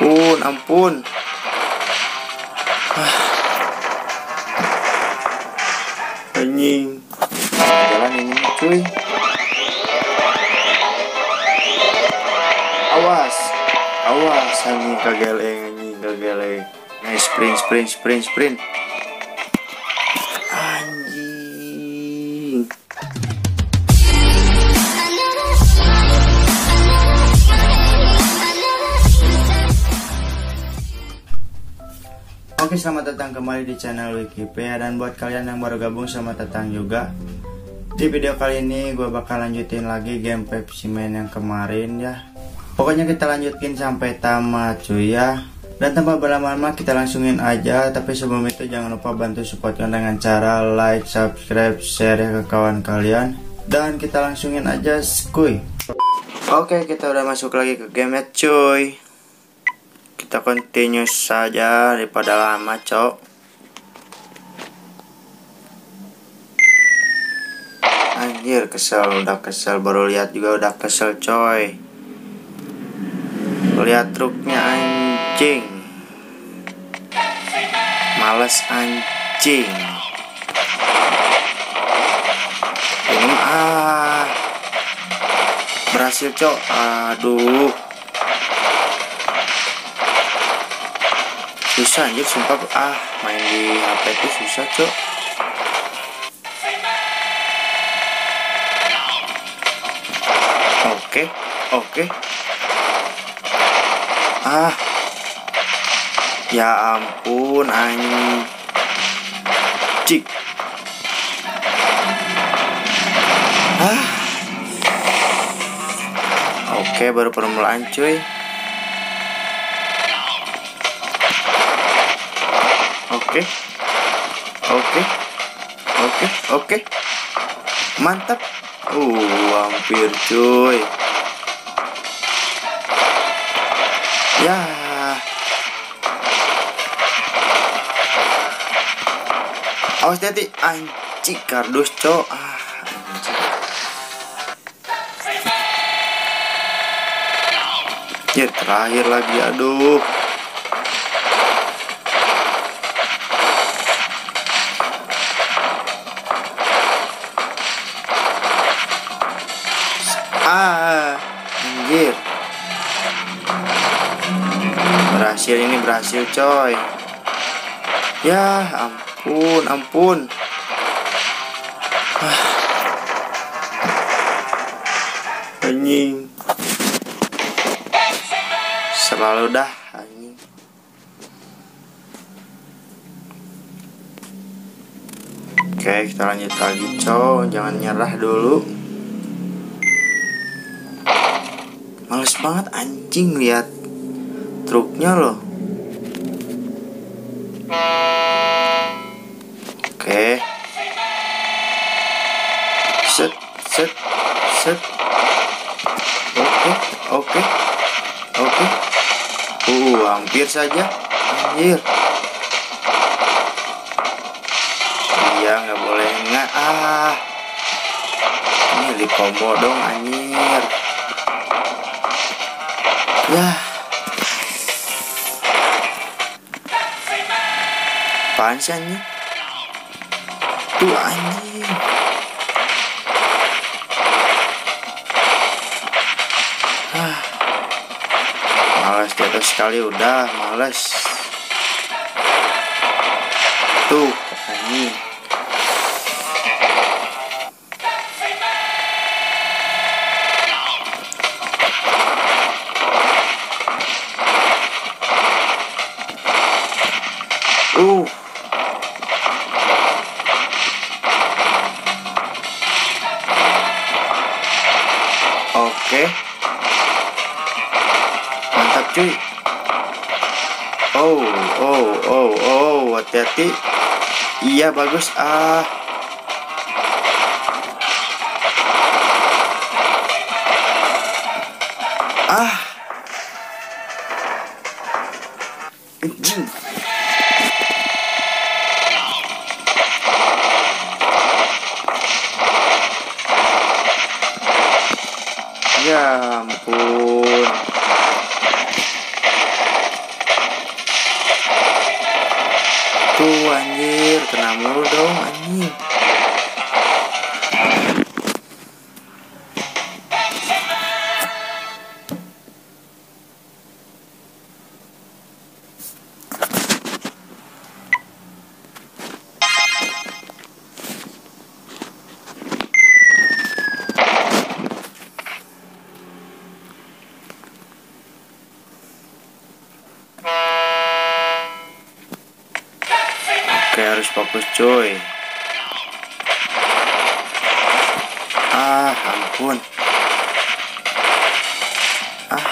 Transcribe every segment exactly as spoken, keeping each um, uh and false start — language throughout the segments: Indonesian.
Ampun, ampun. Ah. Anjing. Jalan ini cuy. Awas. Awas anjing kageleng anjing kageleng. Nah, sprint sprint sprint sprint. Anjing. Oke, selamat datang kembali di channel Wikipedia. Dan buat kalian yang baru gabung, selamat datang juga. Di video kali ini gue bakal lanjutin lagi game Pepsi Man yang kemarin ya. Pokoknya kita lanjutin sampai tamat cuy ya. Dan tanpa berlama-lama kita langsungin aja. Tapi sebelum itu jangan lupa bantu supportnya dengan cara like, subscribe, share ya ke kawan kalian. Dan kita langsungin aja skuy. Oke, kita udah masuk lagi ke game ya cuy. Kita continue saja daripada lama cok. Anjir kesel, udah kesel, baru lihat juga udah kesel coy. Lihat truknya anjing. Males anjing. Ini ah berhasil cok. Aduh, susah anjir sumpah. Ah, main di H P itu susah cok. Oke, oke. Ah, ya ampun anjing. Ah, oke, baru permulaan cuy. Oke, oke, oke, oke, mantap. Uh, hampir cuy. Ya, awas hati anjing kardus cok. Ah, anjing. Ya terakhir lagi, aduh. Ah, anjir. Berhasil ini, berhasil coy. Ya ampun, ampun. Ah. Anjing. Selalu dah anjing. Oke, kita lanjut lagi coy. Jangan nyerah dulu. Males banget anjing lihat truknya loh. Oke. Set, set, set. Oke, oke, oke. Uh, hampir saja. Anjir. Iya, nggak boleh nggak. Ah, ini di combo dong anjir. Ya, apaan sih anjing? Tuh anjing. Ah, males di atas sekali udah males. Tuh anjing. Uh. Oke. Mantap cuy. Oh, oh, oh, oh, hati-hati. Iya bagus. Ah. Ah. Anjing. Ya ampun. Tuh anjir, kena mulu dong anjing. Oke, harus fokus cuy. Ah, ampun. Ah.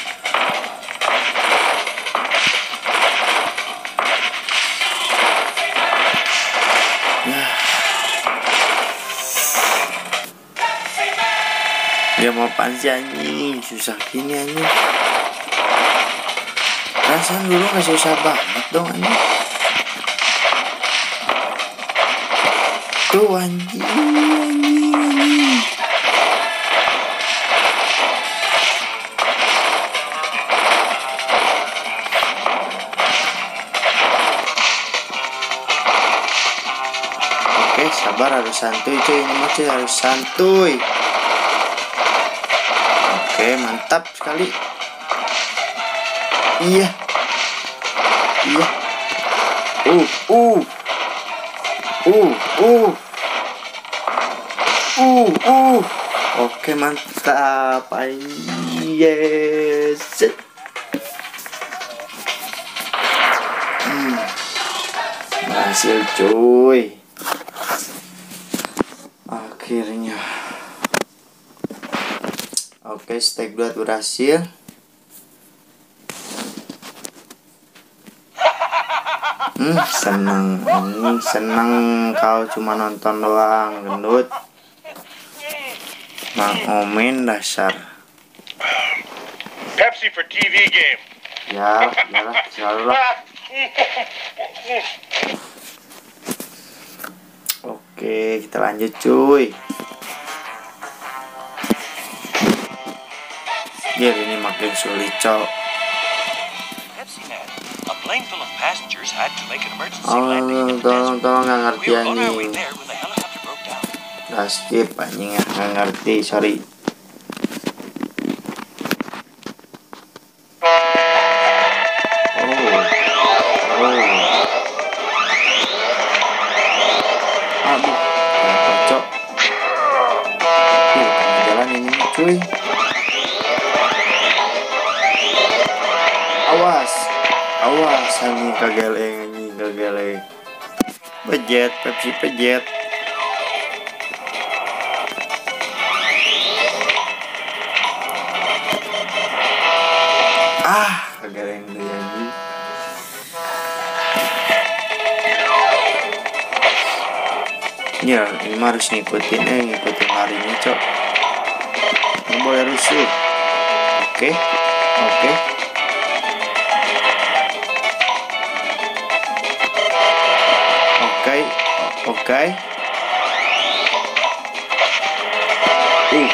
Ya. Dia mau apaan sih anjing? Susah gini anjing. Perasaan dulu gak susah banget dong anjing. Tuh anjing, anjing, anjing. Oke, sabar, harus santuy cuy. Ini mah cuy, harus santuy. Oke, mantap sekali. Iya. Iya. Uh, uh. Uh, uh. Uh, uh. Oke, mantap. Yes. Hmm. Berhasil cuy. Akhirnya. Oke, stake blood berhasil. Hmm, seneng, hmm, seneng kau cuma nonton doang, gendut. Mang Omin dasar. Pepsi for T V game. Ya, yalah, selalu lah. Oke, kita lanjut cuy. Gear ini makin sulit cok. Oh, tolong, tolong, nggak ngerti anjing. Udah skip anjing ya, nggak ngerti, sorry. Oh, oh. Aduh, nggak cocok. Ih, tengah jalan ini cuy. Awas, awas anjing, kageleng anjing, kageleng. Pejet, Pepsi pejet. Ah, kageleng deh anjing. Ya, ini mah harus ngikutin, eh ngikutin larinya cok. Nggak boleh rusuh. Oke, oke. Oke, oke. Uh.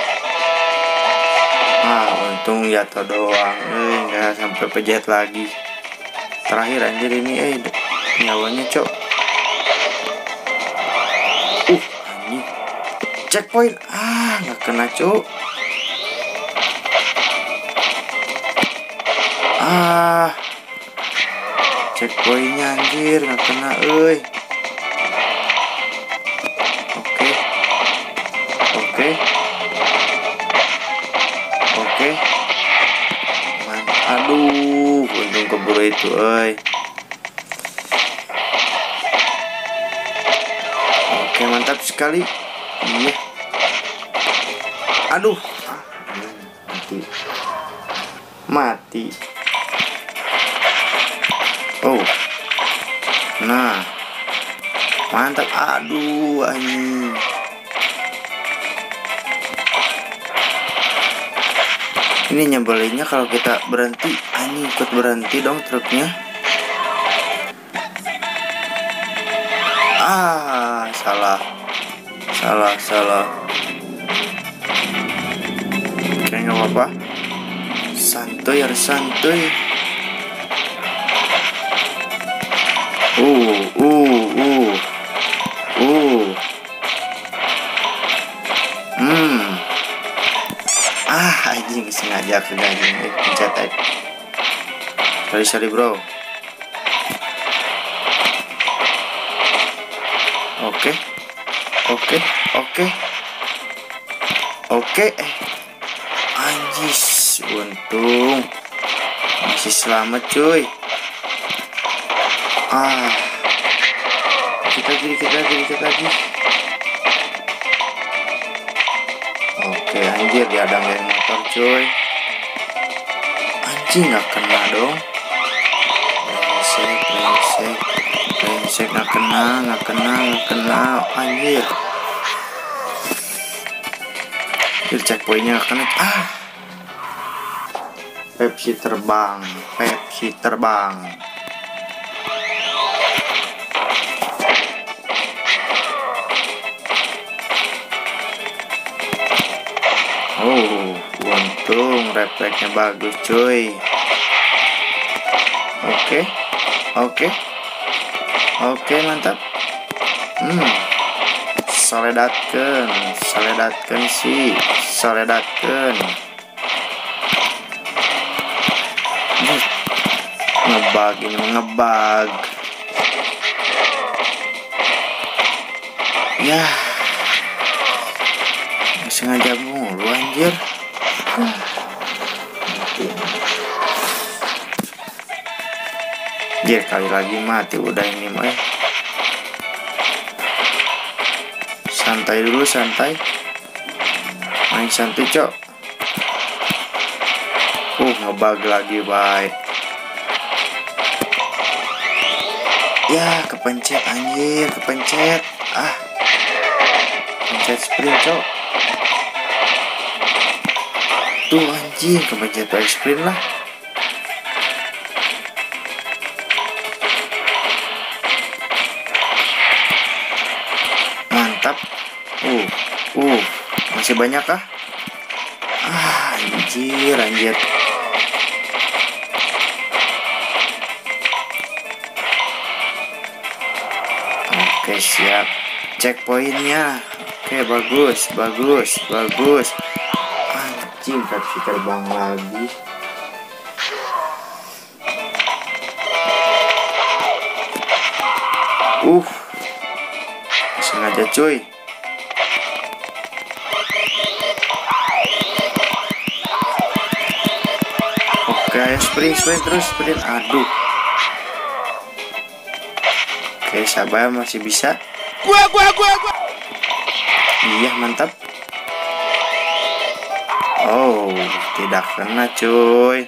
Ah, untung jatuh doang. Eh, nggak sampai pejet lagi. Terakhir anjir ini, eh nyawanya cok. Uh, anjing. Checkpoint. Ah, nggak kena cok. Ah. Checkpointnya anjir nggak kena, euy. Oke, oke, oke. Mantap. Aduh, untung keburu itu, euy. Oke, mantap sekali. Iya. Aduh, ah, mati, mati. Oh, nah, mantap. Aduh, anjing. Ini nyebelinnya kalau kita berhenti, anjing ikut berhenti dong truknya. Ah, salah, salah, salah. Oke, nggak apa-apa. Santuy, harus santuy. Uh, uh, uh, uh. Hmm. Ah, anjing sengaja ke anjing. Eh, pencet eh. Sorry, sorry bro. Oke, oke, oke, oke. Eh, anjis, untung masih selamat cuy. Ah, dikit lagi, dikit lagi, dikit lagi. Oke, anjir dia ada geng motor cuy. Anjing nggak kena dong. Brengsek, brengsek, brengsek nggak kena, nggak kena, nggak kena. Anjir. Anjir checkpointnya nggak kena. Ah. Pepsi terbang, Pepsi terbang. Oh, untung refleksnya bagus cuy. Oke, oke, oke mantap. Hmm, soledatkan, soledatkan sih, soledatkan. Ngebug ini ngebug. Ya. Sengaja mulu anjir. Dia kali lagi mati udah ini mah. Santai dulu, santai. Main santai, cok. Uh, ngebug lagi, baik. Ya, kepencet anjir, kepencet. Ah. Pencet sprint, cok. Tuh anjing, kepencet sprint lah. Mantap. Uh, uh, masih banyak kah? Ah, anjir, anjir. Oke, siap. Checkpointnya. Oke, bagus, bagus, bagus. Anjing, Pepsi terbang lagi. Uh, sengaja cuy. Oke, ayo sprint, sprint terus, sprint. Aduh. Oke, sabar, masih bisa. Gua, gua, gua, gua. Iya, mantap. Oh, tidak kena cuy.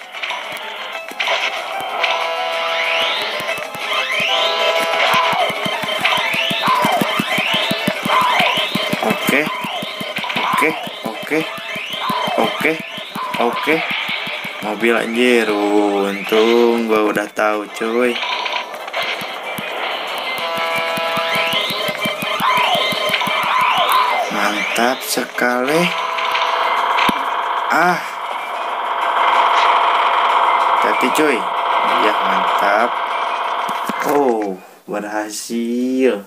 Oke, oke, oke, oke, oke. Mobil anjir, untung gua udah tahu cuy. Mantap sekali. Ah, hati cuy. Ya, mantap. Oh, berhasil.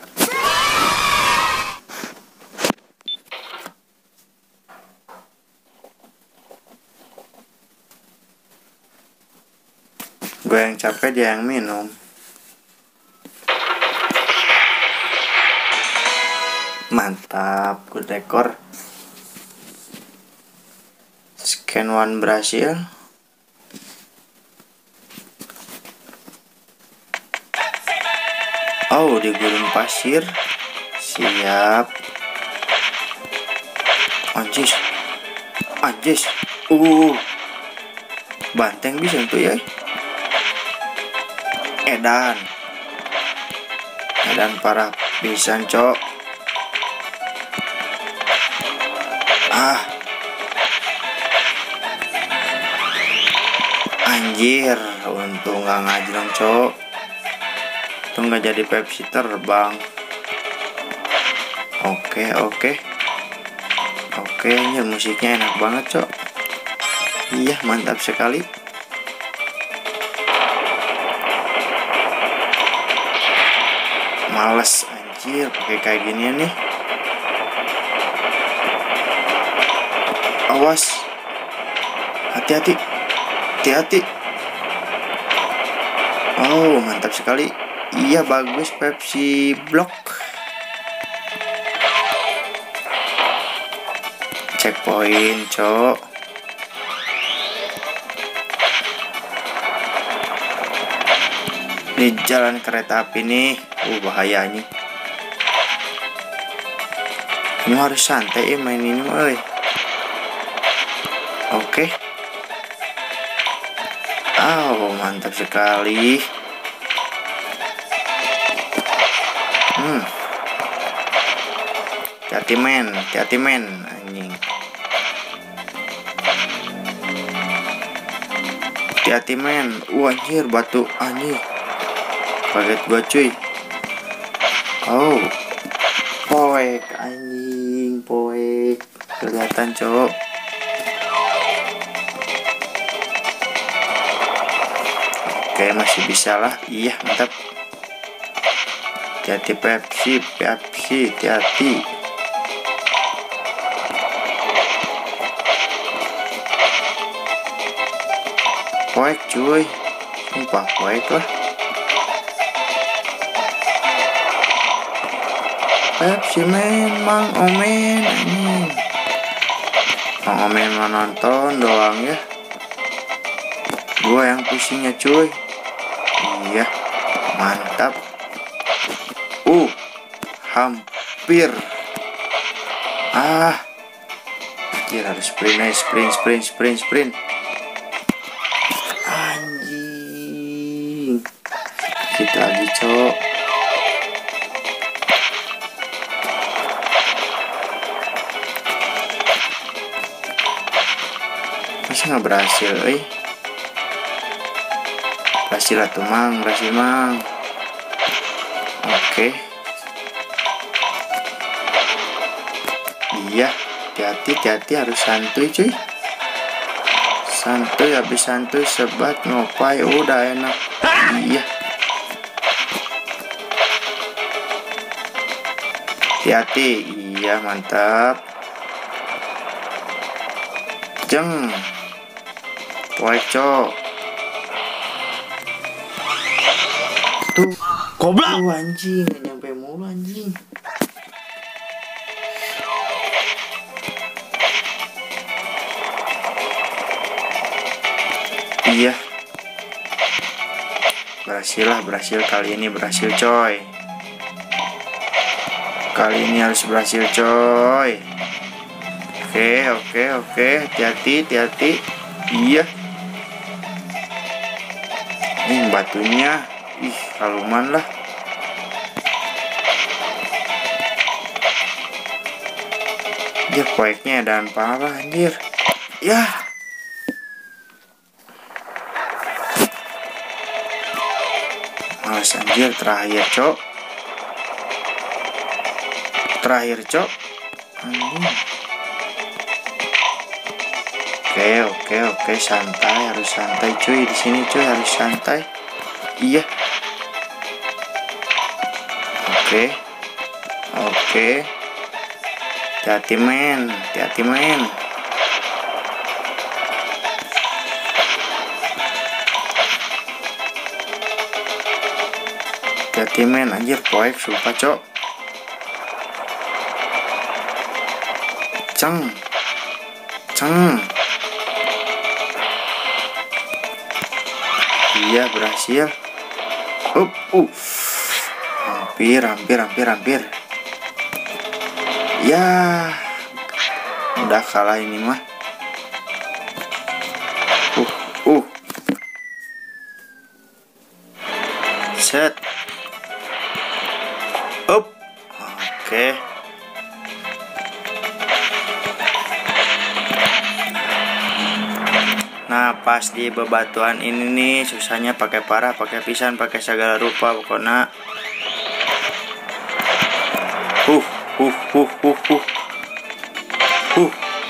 Gue yang capek, dia yang minum. Mantap, good rekor. Scan one berhasil. Oh, di gurun pasir. Siap. Anjis. Anjis. Uh. Banteng bisa tuh ya. Edan. Edan parah pisan, cok. Ah. Anjir, untung gak ngajrong, cok. Untung gak jadi Pepsi terbang. Oke, oke. Oke, anjir, musiknya enak banget, cok. Iya, mantap sekali. Males anjir pakai kayak ginian nih. Awas, hati-hati, hati-hati. Oh, mantap sekali. Iya, bagus Pepsi Block. Checkpoint, cok. Ini jalan kereta api nih. Uh, bahayanya. Ini harus santai ya main ini, woy. Oke. Oh, mantap sekali. Hmm. Hati-hati men, hati-hati men, anjing. Hati-hati men. Uh, anjir batu anjing. Kaget gua cuy. Oh. Poek anjing, poek. Kelihatan, cok. Oke, masih bisa lah. Iya, mantap. Hati-hati Pepsi, Pepsi, hati-hati. Poek cuy. Sumpah poek lah. Pepsi men, Mang Omen anjing. Mang Omen mau nonton doang ya. Gua yang pusingnya cuy. Iya, mantap. Uh, hampir. Ah, kira harus sprint, nih, sprint, sprint, sprint, sprint. Anjing, kita lagi cok. Masa nggak berhasil, eh? Berhasil lah tuh mang, berhasil mang. Oke. Iya, hati-hati, hati-hati harus santuy cuy. Santuy, habis santuy sebat ngopai udah enak. Iya. Hati-hati, iya mantap. Jeng. Poek cok. Tuh, goblok. Tuh anjing, gak nyampe mulu anjing. Iya. Berhasil lah, berhasil kali ini berhasil coy. Kali ini harus berhasil coy. Oke, oke, oke, hati-hati, hati-hati. Iya. Ini batunya. Ih, kaluman lah. Dia poeknya dan parah anjir. Ya. Males anjir, terakhir cok. Terakhir cok. Anjing. Oke, oke, oke, santai, harus santai cuy di sini cuy, harus santai. Iya. Oke. Oke. Hati-hati men, hati-hati men. Hati-hati men, anjir poek sumpah cok. Ceng. Ceng. Iya berhasil. Up, uh. Hampir, hampir, hampir, hampir. Ya, udah kalah ini mah. Uh, uh. Set. Up. Oke. Nah, pas di bebatuan ini nih susahnya pakai parah, pakai pisan, pakai segala rupa pokoknya. Uh, uh, uh, uh, uh. Uh.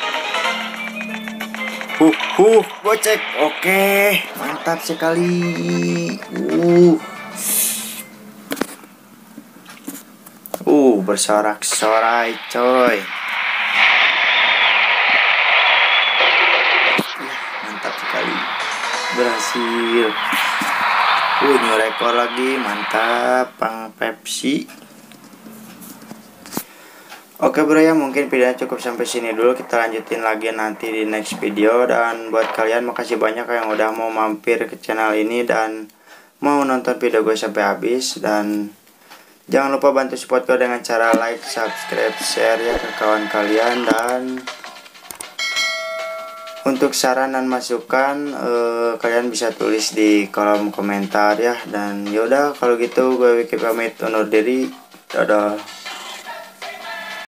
Uh, uh, gocek. Oke, mantap sekali. Uh. bersorak-sorai coy. Ya, mantap sekali, berhasil. Uh, new rekor lagi, mantap Bang Pepsi. Oke bro ya, mungkin videonya cukup sampai sini dulu. Kita lanjutin lagi nanti di next video. Dan buat kalian makasih banyak yang udah mau mampir ke channel ini dan mau nonton video gue sampai habis. Dan jangan lupa bantu support gue dengan cara like, subscribe, share ya ke kawan kalian. Dan untuk saran dan masukan eh, kalian bisa tulis di kolom komentar ya. Dan yaudah kalau gitu gue Wiki pamit undur diri. Dadah.